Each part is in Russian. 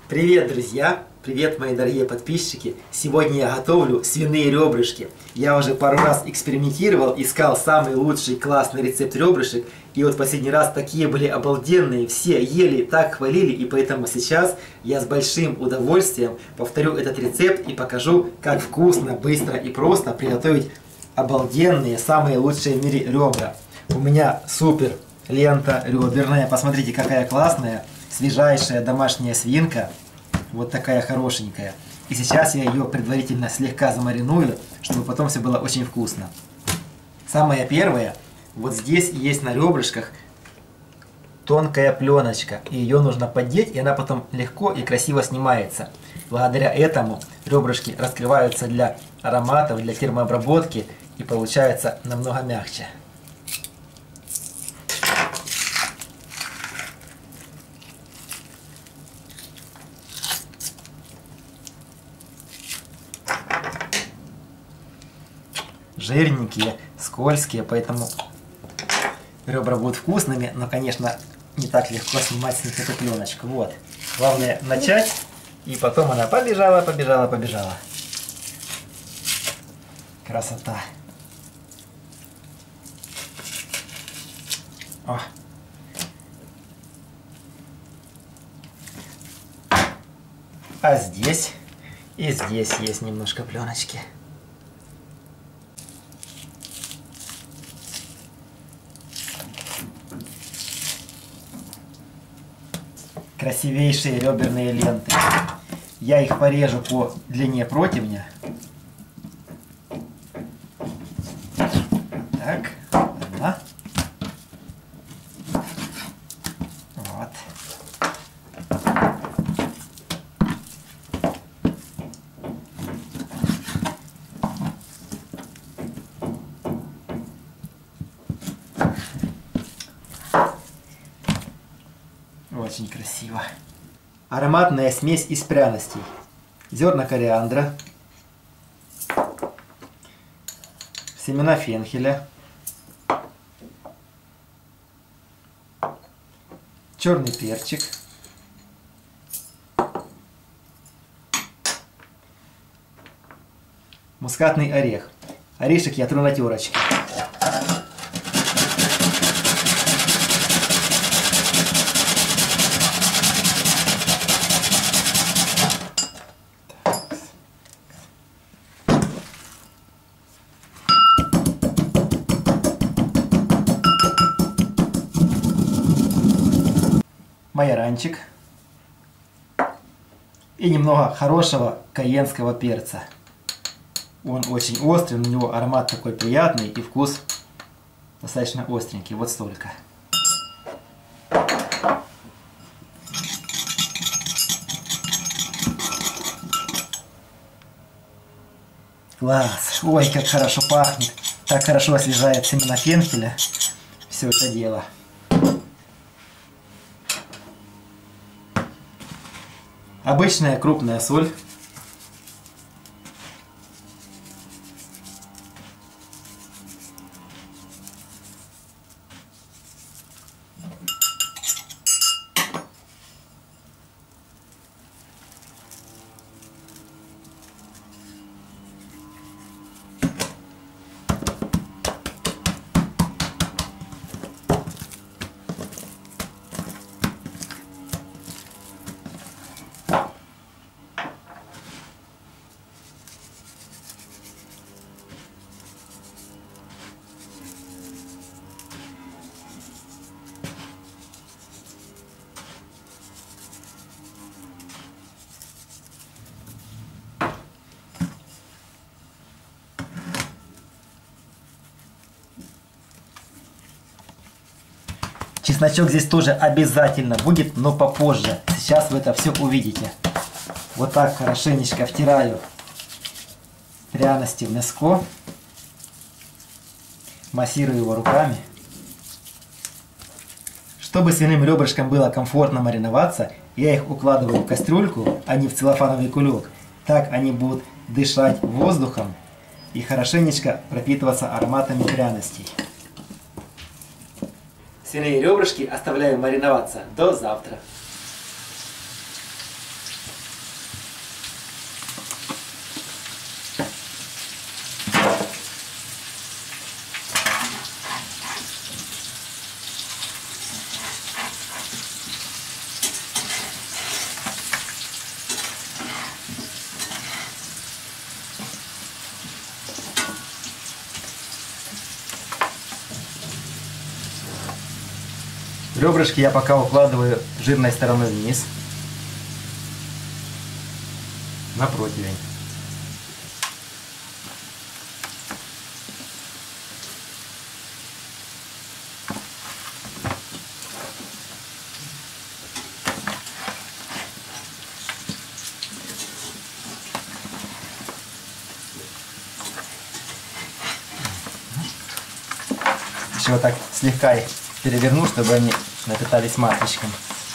Привет, друзья! Привет, мои дорогие подписчики! Сегодня я готовлю свиные ребрышки. Я уже пару раз экспериментировал, искал самый лучший классный рецепт ребрышек. И вот последний раз такие были обалденные, все ели, так хвалили. И поэтому сейчас я с большим удовольствием повторю этот рецепт и покажу, как вкусно, быстро и просто приготовить обалденные, самые лучшие в мире ребра. У меня супер лента реберная. Посмотрите, какая классная. Свежайшая домашняя свинка, вот такая хорошенькая. И сейчас я ее предварительно слегка замариную, чтобы потом все было очень вкусно. Самое первое, вот здесь есть на ребрышках тонкая пленочка. И ее нужно поддеть, и она потом легко и красиво снимается. Благодаря этому ребрышки раскрываются для ароматов, для термообработки и получается намного мягче. Жирненькие, скользкие, поэтому ребра будут вкусными, но, конечно, не так легко снимать с них эту пленочку. Вот. Главное начать, и потом она побежала, побежала, побежала. Красота. О. А здесь и здесь есть немножко пленочки. Красивейшие реберные ленты. Я их порежу по длине противня. Так, одна. Вот. Очень красиво. Ароматная смесь из пряностей. Зерна кориандра, семена фенхеля, черный перчик, мускатный орех. Орешек я тру на терочке. Майоранчик и немного хорошего кайенского перца. Он очень острый, у него аромат такой приятный и вкус достаточно остренький. Вот столько. Класс! Ой, как хорошо пахнет! Так хорошо освежает семена фенхеля. Все это дело. Обычная крупная соль. Чесночок здесь тоже обязательно будет, но попозже. Сейчас вы это все увидите. Вот так хорошенечко втираю пряности в мяско. Массирую его руками. Чтобы свиным ребрышкам было комфортно мариноваться, я их укладываю в кастрюльку, а не в целлофановый кулек. Так они будут дышать воздухом и хорошенечко пропитываться ароматами пряностей. Свиные ребрышки оставляю мариноваться до завтра. Ребрышки я пока укладываю жирной стороной вниз на противень. Еще вот так слегка их переверну, чтобы они напитались масличком.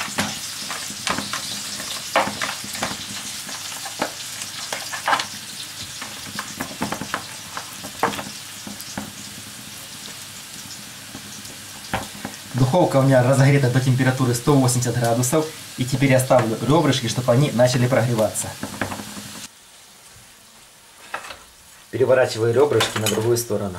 Духовка у меня разогрета до температуры 180 градусов. И теперь я ставлю ребрышки, чтобы они начали прогреваться. Переворачиваю ребрышки на другую сторону.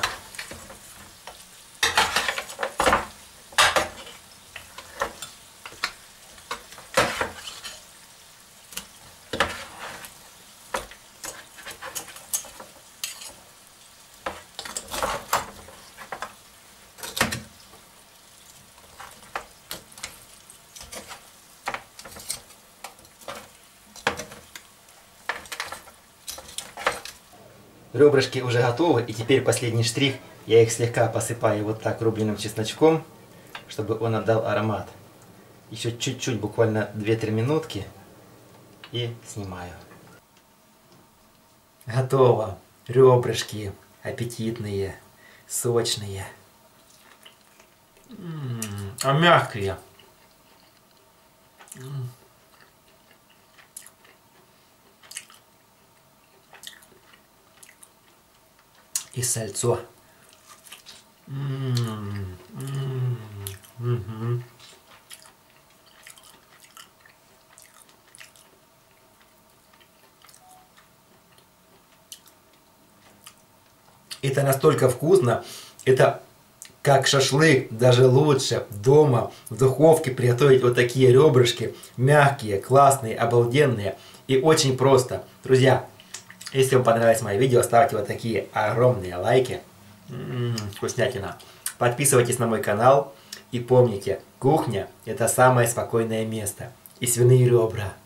Ребрышки уже готовы, и теперь последний штрих. Я их слегка посыпаю вот так рубленым чесночком, чтобы он отдал аромат. Еще чуть-чуть, буквально 2-3 минутки, и снимаю. Готово. Ребрышки аппетитные, сочные. А мягкие. И сальцо. Это настолько вкусно. Это как шашлык, даже лучше дома в духовке приготовить вот такие ребрышки. Мягкие, классные, обалденные. И очень просто. Друзья, если вам понравилось мое видео, ставьте вот такие огромные лайки. Вкуснятина. Подписывайтесь на мой канал. И помните, кухня — это самое спокойное место. И свиные ребра